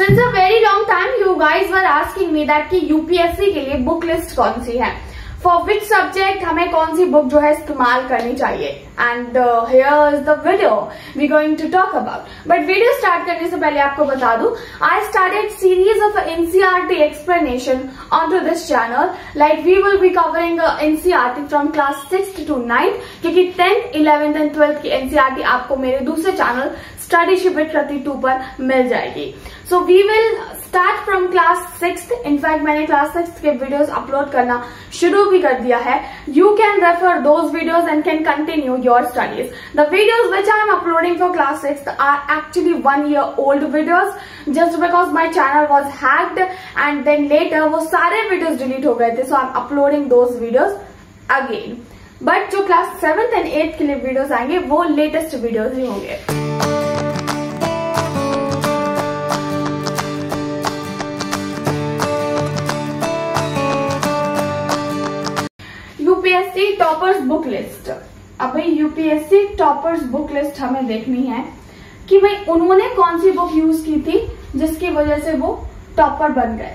Since a very long time you guys were asking me that कि UPSC के लिए book list कौन सी है, फॉर विच सब्जेक्ट हमें कौन सी बुक जो है इस्तेमाल करनी चाहिए, and here is the video we going to talk about. But video start करने से पहले आपको बता दूं, I started series of NCERT explanation on to this channel. Like we will be covering NCERT from class 6th to 9th, क्योंकि 10th, 11th and 12th की NCERT आपको मेरे दूसरे channel study ship with Kriti 2 पर मिल जाएगी. So we will start from class 6th. In fact मैंने class 6th के वीडियोस अपलोड करना शुरू भी कर दिया है. You can refer those videos and can continue your studies. The videos which I am uploading for class 6th are actually 1 year old videos, just because my channel was hacked and then later वो सारे videos delete हो गए थे. So I am uploading those videos again. But जो class 7th and 8th के लिए videos आएंगे वो लेटेस्ट वीडियोस ही होंगे. UPSC toppers book list. अब भाई यूपीएससी टॉपर्स बुक लिस्ट हमें देखनी है कि भाई उन्होंने कौन सी बुक यूज की थी जिसकी वजह से वो टॉपर बन गए.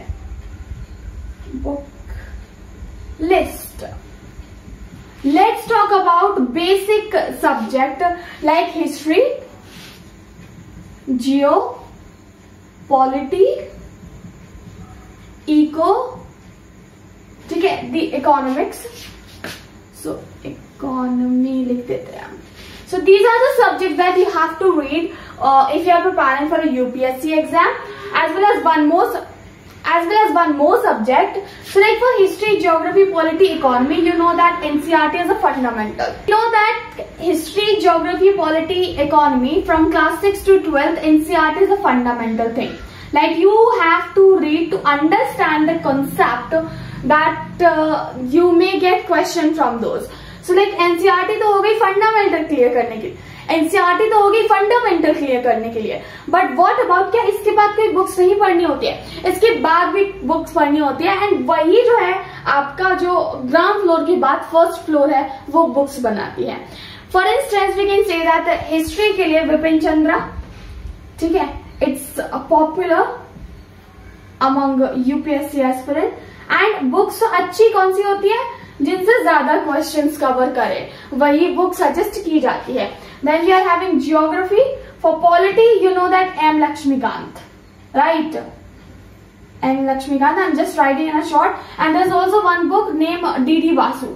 Book list. Let's talk about basic subject like history, geo, polity, eco, ठीक है, द इकोनॉमिक्स. So economy लिख देते हैं. So these are the subjects that you have to read if you are preparing for a UPSC exam, as well as one more subject. So like for history, geography, polity, economy, you know that NCERT is a fundamental. You know that history, geography, polity, economy from class 6 to 12th, NCERT is a fundamental thing. Like you have to read to understand the concept that you may get question from those. So like NCERT तो हो गई fundamental clear करने के लिए, NCERT तो हो गई fundamental clear करने के लिए. बट व्हाट अबाउट, क्या इसके बाद कोई बुक्स नहीं पढ़नी होती है? इसके बाद भी बुक्स पढ़नी होती है. एंड वही जो है आपका जो ग्राउंड फ्लोर के बाद फर्स्ट फ्लोर है वो बुक्स बनाती है. For instance we can say that history के लिए विपिन चंद्रा, ठीक है, it's popular among UPSC aspirant. And books अच्छी कौन सी होती है? जिनसे ज्यादा क्वेश्चंस कवर करे वही बुक सजेस्ट की जाती है. Then we are having geography. For polity you know that M Laxmikanth, right? M Laxmikanth. I am just writing in a short. And there is also one book name D Vasu.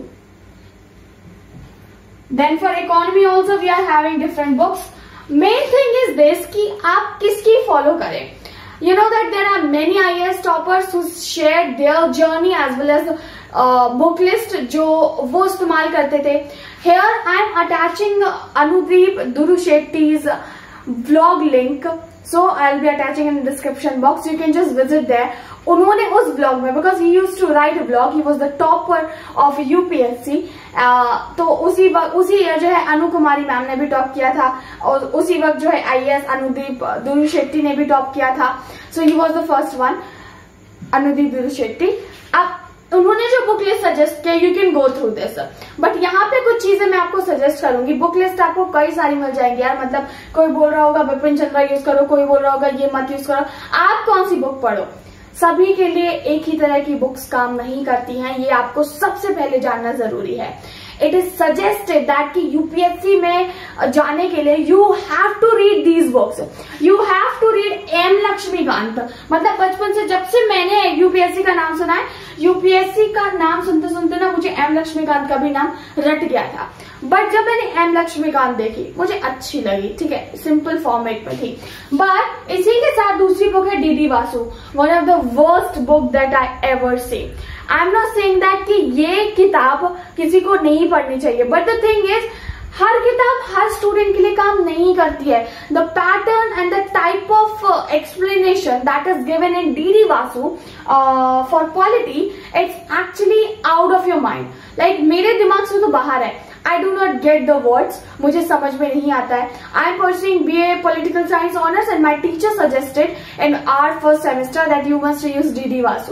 Then for economy also we are having different books. Main thing is this कि आप किसकी follow करें. You know that there are many IAS toppers who shared their journey as well as book list जो वो इस्तेमाल करते थे. Here I am attaching Anudeep Durushetty's vlog link, so I'll be attaching in the description box. You can just visit there. उन्होंने उस blog में, because he used to write a blog, he was the topper of UPSC. तो उसी year जो है अनु कुमारी ma'am ने भी top किया था, और उसी वक्त जो है IAS अनुदीप दुरुशेट्टी ने भी टॉप किया था. So he was the first one, Anudeep Durishetty. अब उन्होंने जो बुक लिस्ट सजेस्ट किया, you can go through this. But यहाँ पे कुछ चीजें मैं आपको सजेस्ट करूंगी. बुक लिस्ट आपको कई सारी मिल जाएंगी यार. मतलब कोई बोल रहा होगा विपिन चंद्रा यूज करो, कोई बोल रहा होगा ये मत यूज करो. आप कौन सी बुक पढ़ो? सभी के लिए एक ही तरह की बुक्स काम नहीं करती हैं, ये आपको सबसे पहले जानना जरूरी है. इट इज सजेस्टेड दैट कि यूपीएससी में जाने के लिए you have to read these books. You have to read M Laxmikanth. मतलब बचपन से जब से मैंने यूपीएससी का नाम सुना है, यूपीएससी का नाम सुनते सुनते ना मुझे एम लक्ष्मीकांत का भी नाम रट गया था. बट जब मैंने एम लक्ष्मीकांत देखी मुझे अच्छी लगी, ठीक है, सिंपल फॉर्मेट में थी. बट इसी के साथ दूसरी बुक है D Vasu, one of the worst book that I ever see. I am not saying that कि ये किताब किसी को नहीं पढ़नी चाहिए, बट द थिंग इज हर किताब हर स्टूडेंट के लिए काम नहीं करती है. The pattern and the type of explanation that is given in D Vasu for polity, it's actually out of your mind. Like मेरे दिमाग से तो बाहर है. I do not get the words, मुझे समझ में नहीं आता है. I am pursuing BA Political Science Honors and my teacher suggested in our first semester that you must use D Vasu.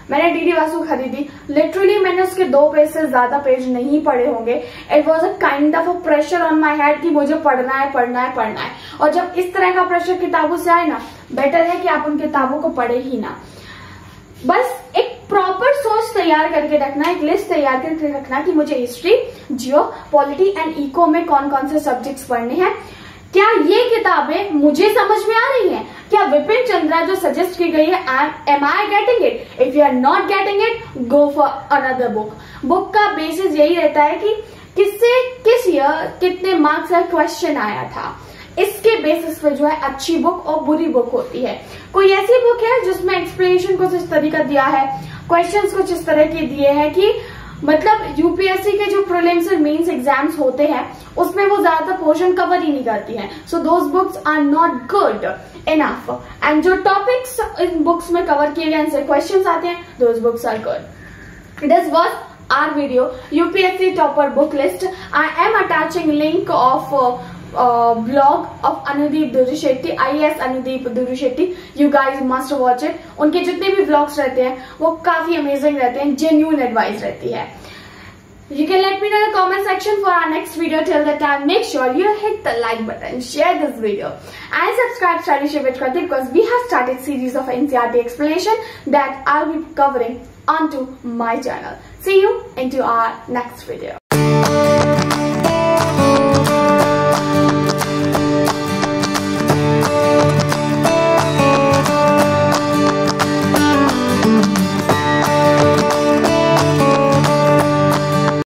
मैंने डीडी वासु खरीदी, लिटरली मैंने उसके 2 पेज से ज्यादा पेज नहीं पढ़े होंगे। It was a kind of a pressure on my head कि मुझे पढ़ना है पढ़ना है पढ़ना है। और जब इस तरह का प्रेशर किताबों से आए ना, बेटर है कि आप उन किताबों को पढ़े ही ना। बस एक प्रॉपर सोच तैयार करके रखना, एक लिस्ट तैयार करके रखना कि मुझे history, geo, polity and eco में कौन कौन से सब्जेक्ट्स पढ़ने हैं। क्या ये किताबें मुझे समझ में आ रही हैं? क्या विपिन चंद्रा जो सजेस्ट की गई है, am I getting it? If you are not getting it, go for another book. Book का बेसिस यही रहता है कि किससे किस ईयर कितने मार्क्स का क्वेश्चन आया था, इसके बेसिस पे जो है अच्छी बुक और बुरी बुक होती है। कोई ऐसी बुक है जिसमें एक्सप्लेनेशन कुछ इस तरीका दिया है, क्वेश्चंस कुछ इस तरह के दिए हैं कि मतलब यूपीएससी के जो प्रीलिम्स और मेंस एग्जाम्स होते हैं उसमें वो ज्यादातर पोर्शन कवर ही नहीं करती हैं। So those books are not good enough. And जो टॉपिक्स इन बुक्स में कवर किए गए इनसे क्वेश्चंस आते हैं, those books are good. This was our video UPSC topper book list. I am attaching link of blog of Anudeep Durushetty, IAS Anudeep Durushetty. You guys must watch it. उनके जितने भी vlogs रहते हैं वो काफी amazing रहते हैं, genuine advice रहती है। You can let me know in the comment section for our next video. Till that time, make sure you hit the like button, share this video, and subscribe Study with Krati, because we have started series of NCERT explanation that I'll be covering onto my channel. See you into our next video.